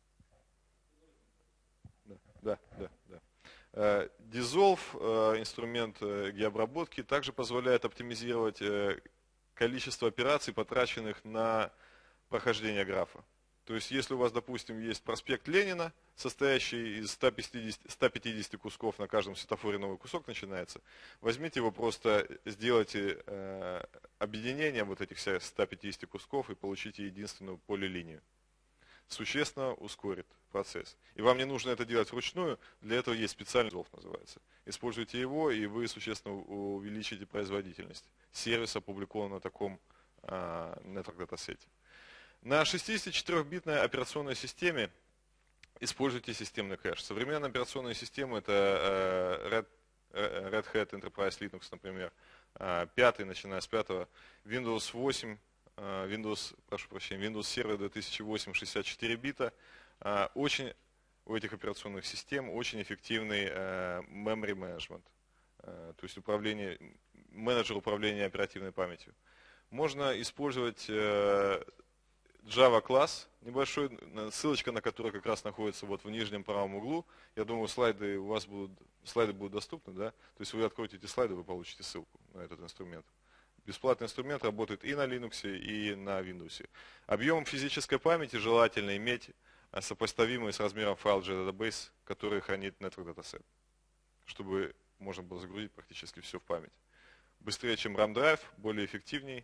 Да, да, да. Dissolve, инструмент геообработки, также позволяет оптимизировать количество операций, потраченных на прохождение графа. То есть, если у вас, допустим, есть проспект Ленина, состоящий из ста пятидесяти, ста пятидесяти кусков, на каждом светофоре новый кусок начинается, возьмите его, просто сделайте э, объединение вот этих ста пятидесяти кусков и получите единственную полилинию. Существенно ускорит процесс. И вам не нужно это делать вручную, для этого есть специальный Dissolve, называется. Используйте его, и вы существенно увеличите производительность сервиса, опубликованного на таком э, Network датасете. На шестидесятичетырёхбитной операционной системе используйте системный кэш. Современные операционные системы это э, Red Hat Enterprise Linux, например, э, пятый, начиная с пятого, Windows восемь, Windows, прошу прощения, Windows Server две тысячи восемь, шестьдесят четыре бита. Очень у этих операционных систем очень эффективный memory management, то есть управление, менеджер управления оперативной памятью. Можно использовать Java класс небольшой, ссылочка на который как раз находится вот в нижнем правом углу. Я думаю, слайды у вас будут, слайды будут доступны, да? То есть вы откроете эти слайды, вы получите ссылку на этот инструмент. Бесплатный инструмент работает и на Linux, и на Windows. Объем физической памяти желательно иметь сопоставимый с размером FileJet-Database, который хранит Network Dataset, чтобы можно было загрузить практически все в память. быстрее, чем RAM Drive, более эффективней.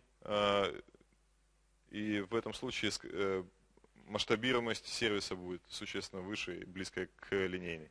И в этом случае масштабируемость сервиса будет существенно выше и близкая к линейной.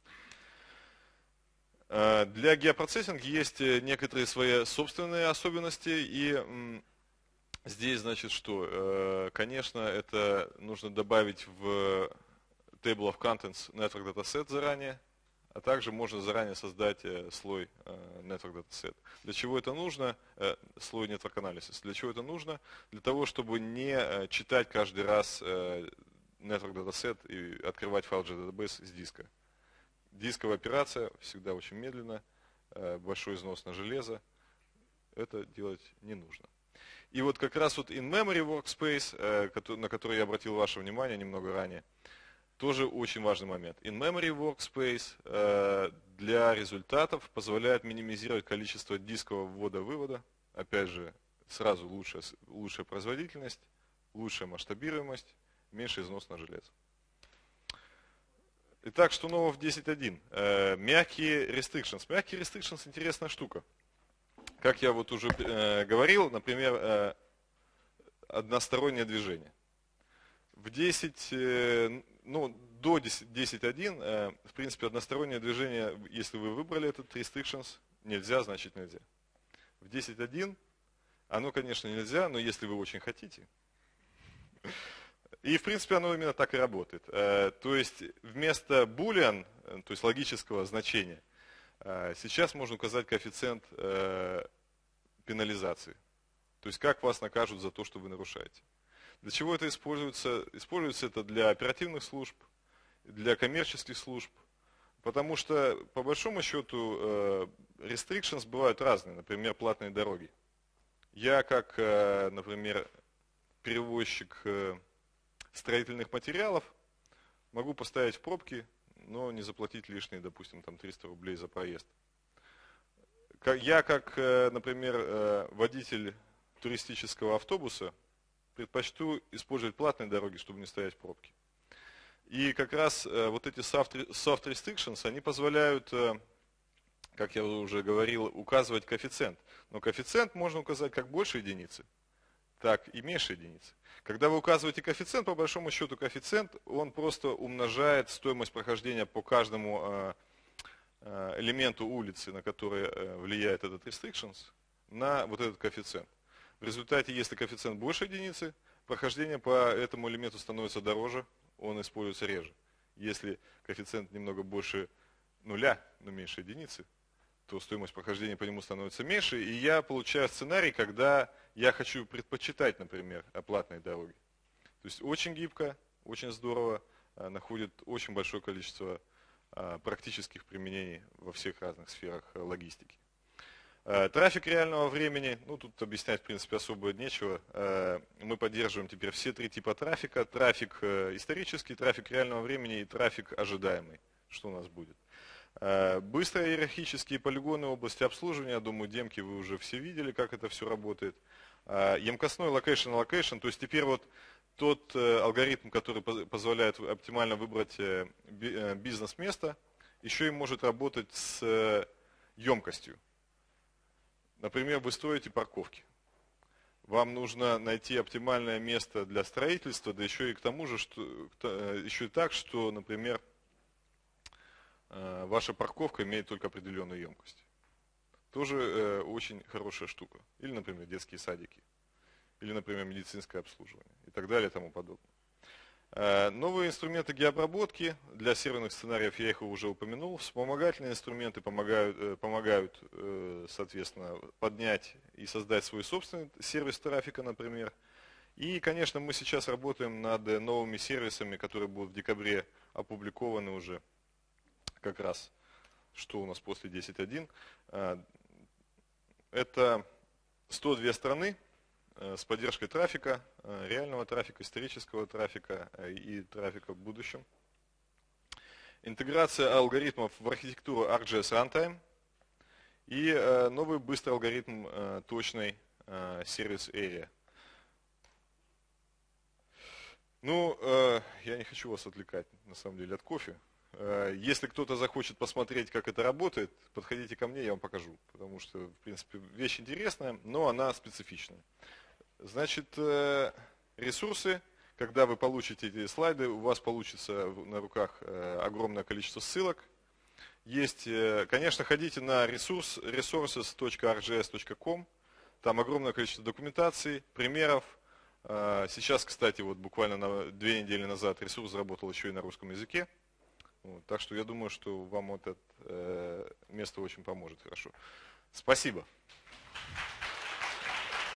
Для геопроцессинга есть некоторые свои собственные особенности, и здесь, значит, что? Конечно, это нужно добавить в Table of Contents Network Dataset заранее, а также можно заранее создать слой Network Dataset. Для чего это нужно? Слой Network Analysis. Для чего это нужно? Для того, чтобы не читать каждый раз Network Dataset и открывать файл джей Database с диска. Дисковая операция всегда очень медленно, большой износ на железо. Это делать не нужно. И вот как раз вот in-memory workspace, на который я обратил ваше внимание немного ранее, тоже очень важный момент. In-memory workspace для результатов позволяет минимизировать количество дискового ввода-вывода. Опять же, сразу лучшая, лучшая производительность, лучшая масштабируемость, меньше износ на железо. Итак, что нового в десять точка один? Э, мягкие restrictions. Мягкие restrictions интересная штука. Как я вот уже э, говорил, например, э, одностороннее движение. В десять, э, ну, до десять точка один, э, в принципе, одностороннее движение, если вы выбрали этот restrictions, нельзя, значит нельзя. В десять точка один оно, конечно, нельзя, но если вы очень хотите. И, в принципе, оно именно так и работает. То есть, вместо boolean, то есть логического значения, сейчас можно указать коэффициент пенализации. То есть, как вас накажут за то, что вы нарушаете. Для чего это используется? Используется это для оперативных служб, для коммерческих служб. Потому что, по большому счету, restrictions бывают разные. Например, платные дороги. Я, как, например, перевозчик строительных материалов, могу поставить в пробки, но не заплатить лишние, допустим, там триста рублей за проезд. Я, как, например, водитель туристического автобуса, предпочту использовать платные дороги, чтобы не стоять в пробке. И как раз вот эти soft restrictions, они позволяют, как я уже говорил, указывать коэффициент. Но коэффициент можно указать как больше единицы, так и меньше единицы. Когда вы указываете коэффициент, по большому счету коэффициент, он просто умножает стоимость прохождения по каждому элементу улицы, на который влияет этот restrictions, на вот этот коэффициент. В результате, если коэффициент больше единицы, прохождение по этому элементу становится дороже, он используется реже. Если коэффициент немного больше нуля, но меньше единицы, то стоимость прохождения по нему становится меньше, и я получаю сценарий, когда я хочу предпочитать, например, платные дороги. То есть очень гибко, очень здорово, находит очень большое количество практических применений во всех разных сферах логистики. Трафик реального времени, ну тут объяснять в принципе особо нечего. Мы поддерживаем теперь все три типа трафика. Трафик исторический, трафик реального времени и трафик ожидаемый. Что у нас будет? Быстрые иерархические полигоны области обслуживания, я думаю, демки вы уже все видели, как это все работает. Емкостной location location, то есть теперь вот тот алгоритм, который позволяет оптимально выбрать бизнес-место, еще и может работать с емкостью. Например, вы строите парковки. Вам нужно найти оптимальное место для строительства, да еще и к тому же, что, еще и так, что, например, ваша парковка имеет только определенную емкость. Тоже э, очень хорошая штука. Или, например, детские садики. Или, например, медицинское обслуживание. И так далее и тому подобное. Э, новые инструменты геообработки для серверных сценариев, я их уже упомянул. Вспомогательные инструменты помогают, э, помогают э, соответственно, поднять и создать свой собственный сервис трафика, например. И, конечно, мы сейчас работаем над новыми сервисами, которые будут в декабре опубликованы уже. Как раз, что у нас после десять точка один. Это сто две страны с поддержкой трафика, реального трафика, исторического трафика и трафика в будущем. Интеграция алгоритмов в архитектуру ар джей эс Runtime и новый быстрый алгоритм точной сервис Area. Ну, я не хочу вас отвлекать, на самом деле, от кофе. Если кто-то захочет посмотреть, как это работает, подходите ко мне, я вам покажу. Потому что, в принципе, вещь интересная, но она специфичная. Значит, ресурсы. Когда вы получите эти слайды, у вас получится на руках огромное количество ссылок. Есть, конечно, ходите на ресурс resources точка ар джи эс точка ком. Там огромное количество документации, примеров. Сейчас, кстати, вот буквально на две недели назад ресурс заработал еще и на русском языке. Вот, так что я думаю, что вам вот это э, место очень поможет хорошо. Спасибо.